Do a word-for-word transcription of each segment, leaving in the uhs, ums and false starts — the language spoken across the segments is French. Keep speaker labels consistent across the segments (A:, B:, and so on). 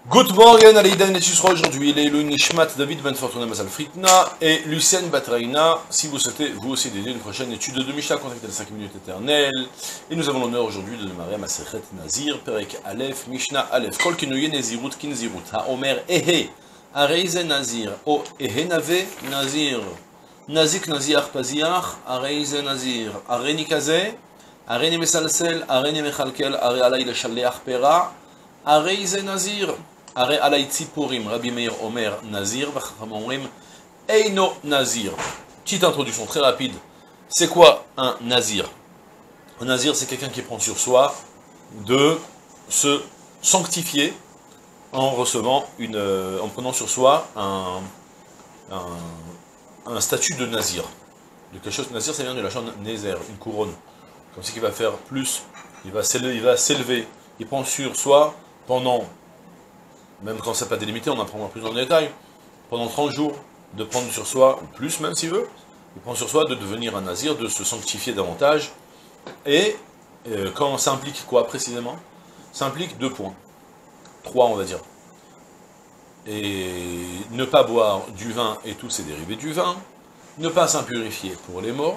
A: Good morning, Aleïda Netusra, aujourd'hui il est le Nishmat David Ben Fortuna Mazal Fritna et Lucien Batraïna. Si vous souhaitez vous aussi dédier une prochaine étude de Mishnah, contactez les cinq minutes éternelles. Et nous avons l'honneur aujourd'hui de démarrer Masechet Nazir, Perek Aleph, Mishnah Aleph. Kol Kinouye Nezirut Kinzirut, Ha-Omer Ehe, Areize Nazir, O Ehe Nave Nazir, Nazik Nazir Paziach, Areize Nazir, Areni Kaze, Areni Mesalsel, Areni Mechalkel, Are Alay Le Shaleach Pera, Areize Nazir. Are alay tziporim, Rabbi Meir Omer Nazir, Vachacham Omrim Eino Nazir. Petite introduction très rapide. C'est quoi un Nazir? Un Nazir, c'est quelqu'un qui prend sur soi de se sanctifier en recevant une, en prenant sur soi un, un, un statut de Nazir. De quelque chose, Nazir, ça vient de la chaîne Nézer, une couronne. Comme c'est qu'il va faire plus, il va s'élever, il prend sur soi pendant, même quand c'est pas délimité, on en prendra plus en détail, pendant trente jours, de prendre sur soi, ou plus même s'il veut, il prend sur soi de devenir un nazir, de se sanctifier davantage, et euh, quand ça implique quoi précisément? Ça implique deux points, trois on va dire, et ne pas boire du vin et tous ses dérivés du vin, ne pas s'impurifier pour les morts,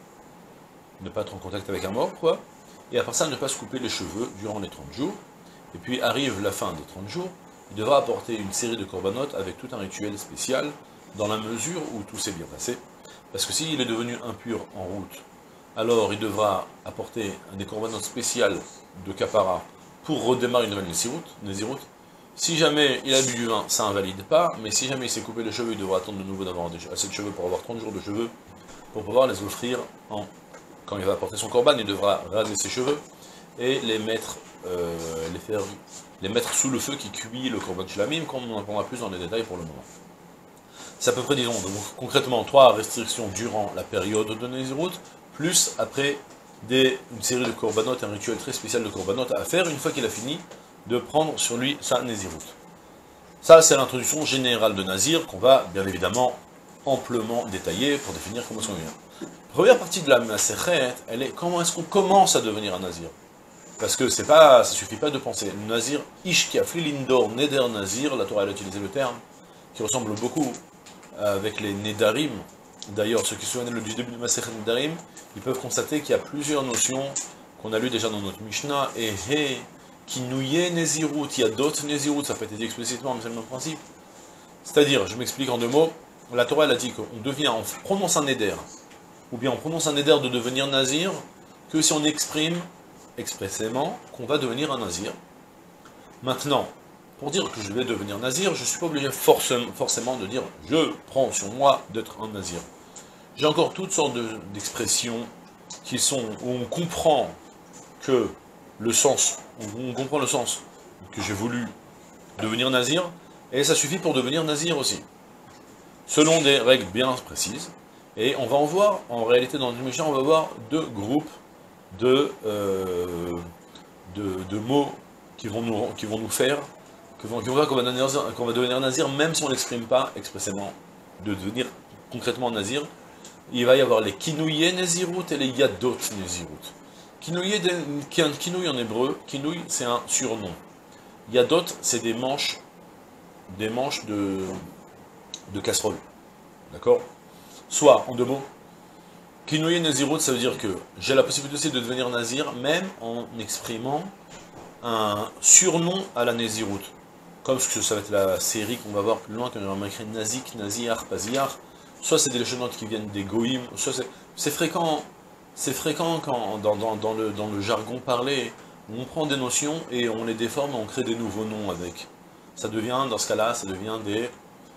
A: ne pas être en contact avec un mort, quoi, et à part ça, ne pas se couper les cheveux durant les trente jours, et puis arrive la fin des trente jours, il devra apporter une série de corbanotes avec tout un rituel spécial, dans la mesure où tout s'est bien passé. Parce que s'il est devenu impur en route, alors il devra apporter des corbanotes spéciales de kapara pour redémarrer une nouvelle nésiroute. Si jamais il a bu du vin, ça invalide pas, mais si jamais il s'est coupé les cheveux, il devra attendre de nouveau d'avoir assez de cheveux pour avoir trente jours de cheveux, pour pouvoir les offrir en... Quand il va apporter son corban, il devra raser ses cheveux et les mettre, euh, les faire... les mettre sous le feu qui cuit le korban shlamim, comme on en prendra plus dans les détails pour le moment. C'est à peu près, disons, donc, concrètement, trois restrictions durant la période de Nézirut, plus après des, une série de korbanot, un rituel très spécial de korbanot à faire une fois qu'il a fini de prendre sur lui sa Nézirut. Ça, c'est l'introduction générale de Nazir, qu'on va bien évidemment amplement détailler pour définir comment est-ce qu'on vient. Première partie de la Masechet, elle est comment est-ce qu'on commence à devenir un Nazir. Parce que c'est pas, ça suffit pas de penser. Nazir, Ishkiafli Lindor, Neder Nazir, la Torah a utilisé le terme, qui ressemble beaucoup avec les Nedarim. D'ailleurs, ceux qui se souviennent du début de Masechet Nedarim, ils peuvent constater qu'il y a plusieurs notions qu'on a lues déjà dans notre Mishnah, et He, Kinouye Nezirut, il y a d'autres Nezirut, ça peut être dit explicitement, mais c'est le même principe. C'est-à-dire, je m'explique en deux mots, la Torah elle a dit qu'on devient, on prononce un Neder, ou bien on prononce un Neder de devenir Nazir, que si on exprime expressément qu'on va devenir un nazir. Maintenant, pour dire que je vais devenir nazir, je ne suis pas obligé forcément de dire je prends sur moi d'être un nazir. J'ai encore toutes sortes d'expressions qui sont où on comprend que le sens, où on comprend le sens que j'ai voulu devenir nazir, et ça suffit pour devenir nazir aussi. Selon des règles bien précises, et on va en voir, en réalité dans le Mishnah, on va voir deux groupes De, euh, de, de mots qui vont nous, qui vont nous faire, qui vont, qui vont faire qu'on va, qu'on va devenir nazir, même si on ne l'exprime pas expressément, de devenir concrètement nazir. Il va y avoir les kinouye nezirut et les yadot nezirut. Kinouye, kinouye en hébreu, kinouye c'est un surnom. Yadot c'est des manches, des manches de, de casserole. D'accord? Soit, en deux mots, Kinouye Nezirut, ça veut dire que j'ai la possibilité aussi de devenir Nazir, même en exprimant un surnom à la Nezirut. Comme ce que ça va être la série qu'on va voir plus loin, quand on va écrire Nazik, Nazir, Paziar. Soit c'est des légendes qui viennent des Goïm, soit c'est fréquent, c'est fréquent quand, dans, dans, dans, le, dans le jargon parlé, on prend des notions et on les déforme et on crée des nouveaux noms avec. Ça devient, dans ce cas-là, ça devient des,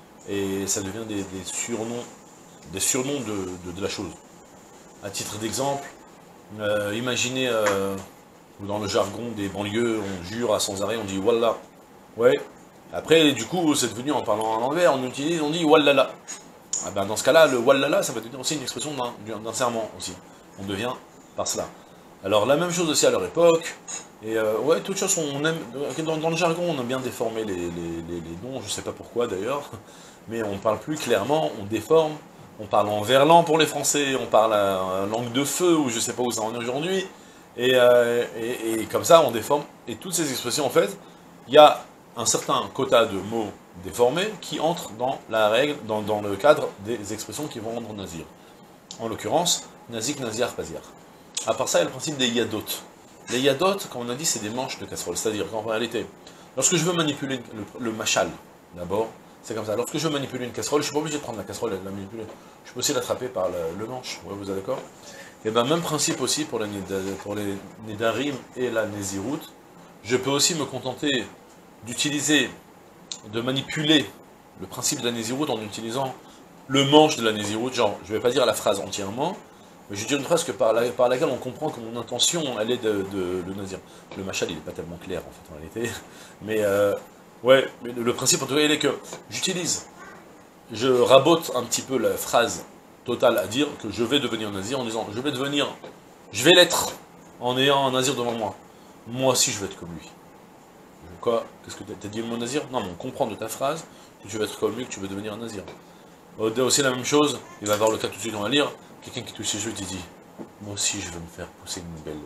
A: et ça devient des, des surnoms, des surnoms de, de, de la chose. À titre d'exemple, euh, imaginez, euh, dans le jargon des banlieues, on jure à sans arrêt, on dit Wallah. Ouais. Après, du coup, c'est devenu, en parlant à l'envers, on utilise, on dit Wallala. Ah ben, dans ce cas-là, le Wallala, ça peut être aussi une expression d'un serment aussi. On devient par cela. Alors, la même chose aussi à leur époque. Et euh, ouais, toutes choses, on aime, dans, dans le jargon, on aime bien déformer les, les, les, les noms, je sais pas pourquoi d'ailleurs, mais on parle plus clairement, on déforme. On parle en verlan pour les Français, on parle en langue de feu, ou je sais pas où ça en est aujourd'hui, et, euh, et, et comme ça on déforme, et toutes ces expressions en fait, il y a un certain quota de mots déformés qui entrent dans la règle, dans, dans le cadre des expressions qui vont rendre nazir. En l'occurrence, nazik, nazir, pazir. À part ça, il y a le principe des yadot. Les yadot, comme on a dit, c'est des manches de casserole. C'est-à-dire qu'en réalité, lorsque je veux manipuler le, le machal, d'abord, c'est comme ça. Lorsque je veux manipuler une casserole, je ne suis pas obligé de prendre la casserole et de la manipuler. Je peux aussi l'attraper par le, le manche. Ouais, vous êtes d'accord? Et bien, même principe aussi pour, la, pour les Nedarim et la Nézirut. Je peux aussi me contenter d'utiliser, de manipuler le principe de la Nézirut en utilisant le manche de la Nézirut. Genre, je ne vais pas dire la phrase entièrement, mais je vais dire une phrase que par, la, par laquelle on comprend que mon intention, elle est de, de, de nazir. Le machal, il n'est pas tellement clair, en fait, en réalité. Mais, euh, ouais, mais le, le principe, en tout cas, il est que j'utilise, je rabote un petit peu la phrase totale à dire que je vais devenir nazir en disant, je vais devenir, je vais l'être en ayant un nazir devant moi. Moi aussi, je vais être comme lui. Quoi? Qu'est-ce que tu as dit le mot nazir? Non, mais on comprend de ta phrase que tu vas être comme lui, que tu veux devenir un nazir. Aussi la même chose, il va y avoir le cas tout de suite, on va lire, quelqu'un qui touche ses cheveux, qui dit, moi aussi je veux me faire pousser une belle...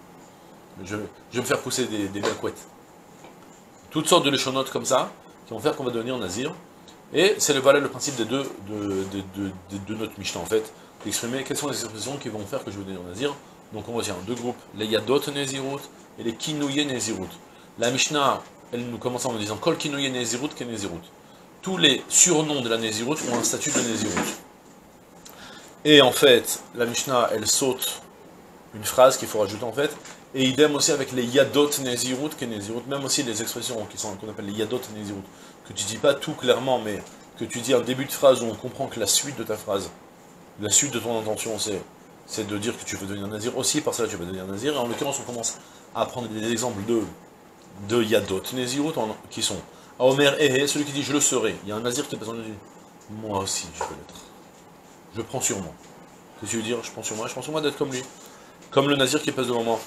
A: Je, je vais me faire pousser des, des belles couettes. Toutes sortes de léchonotes comme ça, qui vont faire qu'on va devenir nazir. Et c'est le, voilà, le principe des deux, de, de, de, de, de notre Mishnah, en fait, d'exprimer quelles sont les expressions qui vont faire que je vais devenir nazir. Donc on va dire deux groupes, les yadot nezirut et les kinouye nezirut. La Mishnah, elle nous commence en nous disant, kol kinouye nezirut ke nezirut. Tous les surnoms de la Nézirut ont un statut de Nézirut. Et en fait, la Mishnah, elle saute une phrase qu'il faut rajouter en fait, et idem aussi avec les Yadot Nézirut, qui est Nézirut, même aussi les expressions qui sont qu'on appelle les Yadot Nézirut, que tu dis pas tout clairement, mais que tu dis un début de phrase où on comprend que la suite de ta phrase, la suite de ton intention, c'est c'est de dire que tu veux devenir nazir aussi, par cela tu veux devenir nazir, et en l'occurrence on commence à prendre des exemples de, de Yadot Nézirut, qui sont Omer Ehe, celui qui dit je le serai. Il y a un nazir qui est besoin de dire moi aussi je vais l'être. Je prends sur moi. Qu'est-ce que tu veux dire? Je prends sur moi, je prends sur moi d'être comme lui. Comme le nazir qui passe devant moi.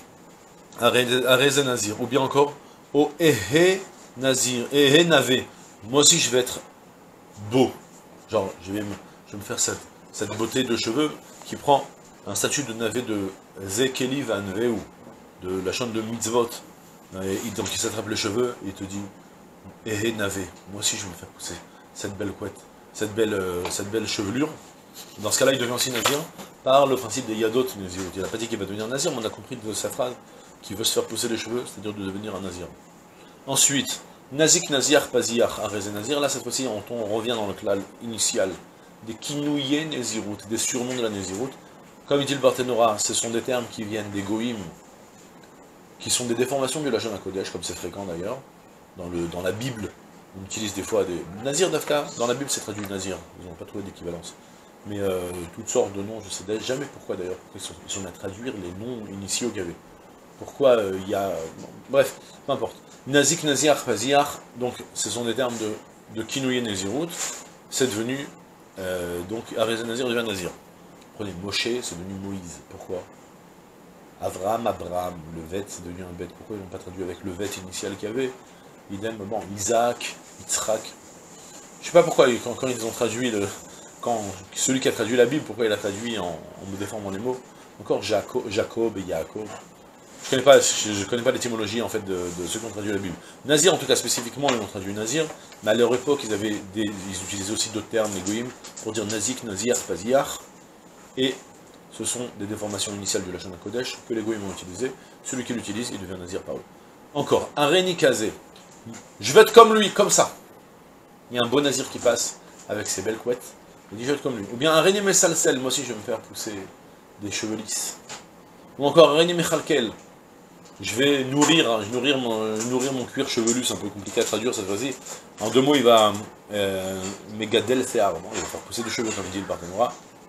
A: Areze nazir. Ou bien encore O Ehe nazir. Ehe navé. Moi aussi je vais être beau. Genre je vais me, je vais me faire cette, cette beauté de cheveux qui prend un statut de navé de Zekeli Van Veu, de la chaîne de mitzvot. Et donc il s'attrape les cheveux et il te dit Eh navé, moi aussi je vais me faire pousser cette belle couette, cette belle, euh, cette belle chevelure. Dans ce cas-là, il devient aussi nazir par le principe des yadot nazir. Il n'a pas dit qu'il va devenir nazir, mais on a compris de sa phrase qu'il veut se faire pousser les cheveux, c'est-à-dire de devenir un nazir. Ensuite, nazik nazir paziach areze nazir. Là, cette fois-ci, on, on revient dans le klal initial des kinouye nezirut, des surnoms de la nezirut. Comme il dit le Barthénora, ce sont des termes qui viennent des goïm, qui sont des déformations du Lachon HaKodesh, comme c'est fréquent d'ailleurs. Dans, le, dans la Bible, on utilise des fois des... Nazir d'Afka, dans la Bible c'est traduit Nazir, ils n'ont pas trouvé d'équivalence. Mais euh, toutes sortes de noms, je sais jamais pourquoi d'ailleurs, ils sont, ils sont à traduire les noms initiaux qu'il y avait. Pourquoi il euh, y a... Bon, bref, peu importe. Nazik, Nazir, Paziar, donc ce sont des termes de, de Kinouye Nezirut, c'est devenu... Euh, donc Areze Nazir devient Nazir. Prenez Moshe, c'est devenu Moïse. Pourquoi? Avram, Abraham, le Vet, c'est devenu un Bet. Pourquoi ils n'ont pas traduit avec le Vet initial qu'il y avait? Idem, bon, Isaac, Yitzhak. Je sais pas pourquoi, quand, quand ils ont traduit, le, quand celui qui a traduit la Bible, pourquoi il a traduit en, en me déformant les mots. Encore Jacob, Jacob et Yaakov. Je connais pas, je, je connais pas l'étymologie en fait de, de ceux qui ont traduit la Bible. Nazir, en tout cas spécifiquement, ils ont traduit Nazir, mais à leur époque, ils avaient des, ils utilisaient aussi d'autres termes, les goïm, pour dire Nazik, Nazir, Paziar, et ce sont des déformations initiales du Lachon HaKodesh que les goïm ont utilisées. Celui qui l'utilise, il devient Nazir par eux. Encore, Areni Kazé. Je vais être comme lui, comme ça. Il y a un beau nazir qui passe avec ses belles couettes. Il dit je vais être comme lui. Ou bien un René Messalsel, moi aussi je vais me faire pousser des cheveux lisses. Ou encore un René Mechalkel. Je vais nourrir, je nourrir, mon, nourrir mon cuir chevelu, c'est un peu compliqué à traduire cette fois-ci. En deux mots, il va euh, Megadel Sear, il va faire pousser des cheveux comme dit le Barthénora.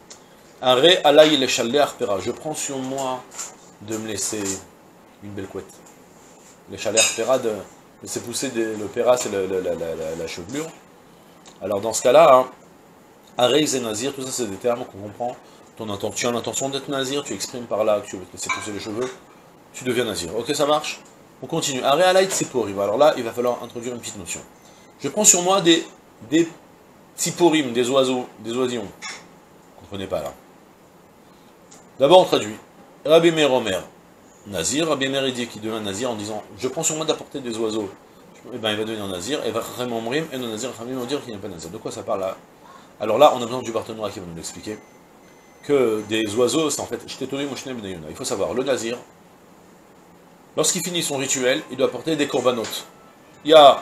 A: Un Ré Alaï le Chalé Arpera. Je prends sur moi de me laisser une belle couette. Le Chalé Arpera de. C'est pousser des, le péra, c'est la, la, la, la, la chevelure. Alors dans ce cas-là, hein, Areïs et Nazir, tout ça c'est des termes qu'on comprend. Ton inten tu as l'intention d'être Nazir, tu exprimes par là que tu veux te laisser pousser les cheveux, tu deviens Nazir. Ok, ça marche? On continue. Aré Alaït Tziporim. Alors là, il va falloir introduire une petite notion. Je prends sur moi des, des Tziporim, des oiseaux, des oisillons. Vous ne comprenez pas là. D'abord on traduit. Rabbi Meir Omer. Nazir, Rabbi Meir dit qu'il devient Nazir en disant je prends sur moi d'apporter des oiseaux. eh ben, il va devenir nazir, et va Chachamim et non nazir, Chachamim vont dire qu'il n'est pas nazir. De quoi ça parle là? Alors là, on a besoin du partenaire qui va nous l'expliquer, que des oiseaux, c'est en fait, il faut savoir, le nazir, lorsqu'il finit son rituel, il doit porter des corbanotes. Il y a,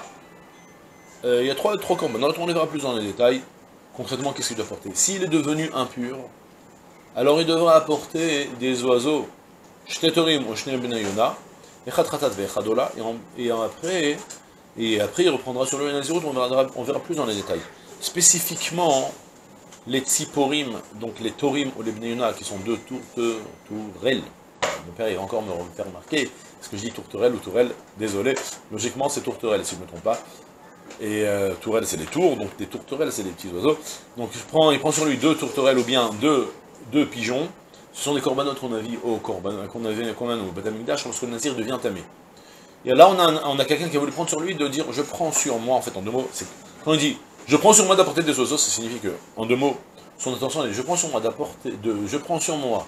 A: euh, il y a trois, trois corbanotes, on les verra plus dans les détails. Concrètement, qu'est-ce qu'il doit porter? S'il est devenu impur, alors il devra apporter des oiseaux, Shtetorim ou Shnei Bnei Yona, Echatratat ve'echadola, et après, et après il reprendra sur le Nazirut, on verra, on verra plus dans les détails. Spécifiquement, les Tziporim, donc les Torim ou les Bnei Yona, qui sont deux tourelles. Mon père il va encore me faire remarquer, est-ce que je dis tourterelle ou tourelle? Désolé, logiquement c'est tourterelle si je ne me trompe pas. Et euh, tourelle c'est les tours, donc des tourterelles c'est les petits oiseaux. Donc je prends, il prend sur lui deux tourterelles ou bien deux, deux pigeons. Ce sont des corbanotes qu'on a vu au corban, qu'on avait qu'on a au Beth Amikdash lorsque le nazir devient tamé. Et là on a, on a quelqu'un qui a voulu prendre sur lui de dire je prends sur moi, en fait en deux mots, c'est quand il dit je prends sur moi d'apporter des oiseaux, ça signifie que, en deux mots, son intention est je prends sur moi d'apporter de je prends sur moi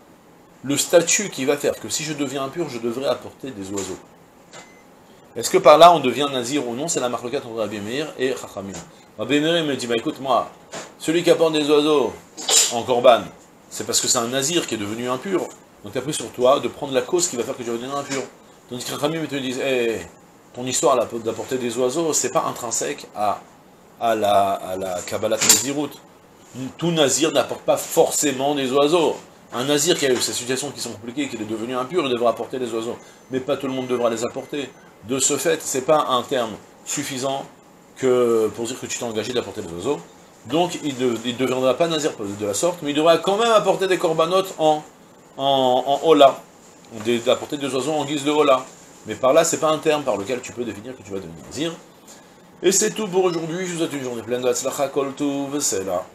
A: le statut qui va faire que si je deviens impur, je devrais apporter des oiseaux. Est-ce que par là on devient nazir ou non? C'est la marloquette entre Rabbi Meir et Chachamim. Rabbi Meir me dit bah écoute moi, celui qui apporte des oiseaux en corban, c'est parce que c'est un nazir qui est devenu impur. Donc tu as pris sur toi de prendre la cause qui va faire que tu vas devenir impur. Tandis que Chachamim te disent hey, ton histoire d'apporter des oiseaux, c'est pas intrinsèque à, à la, à la Kabbalat Nazirut. Tout nazir n'apporte pas forcément des oiseaux. Un nazir qui a eu ces situations qui sont compliquées, qui est devenu impur, il devra apporter des oiseaux. Mais pas tout le monde devra les apporter. De ce fait, c'est pas un terme suffisant que pour dire que tu t'es engagé d'apporter des oiseaux. Donc il ne deviendra pas nazir de la sorte, mais il devra quand même apporter des corbanotes en, en, en hola. D'apporter des oiseaux en guise de hola. Mais par là, c'est pas un terme par lequel tu peux définir que tu vas devenir nazir. Et c'est tout pour aujourd'hui. Je vous souhaite une journée pleine de Hatzlacha Kol Tuv, c'est là.